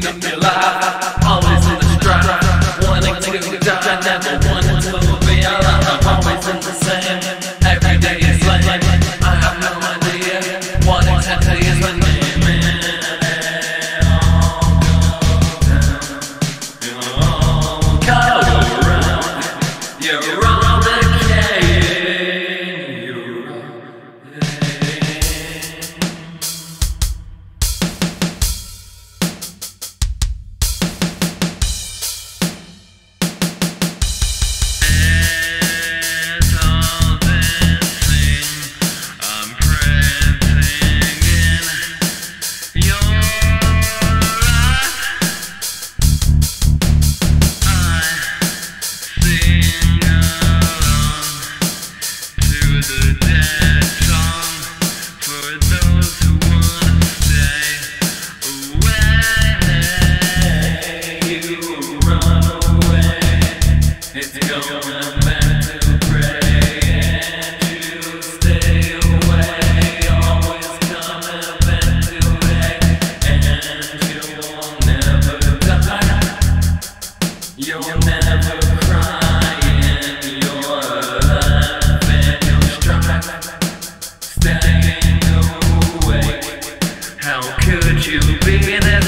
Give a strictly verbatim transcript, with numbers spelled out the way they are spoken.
keeping up your life, always in the strife, wanting to die, never wanting to be alive, always in the same, every day is lame, I have no idea what exactly is my name. You'll never cry in your life, and you'll strive, staying awake. How could you be that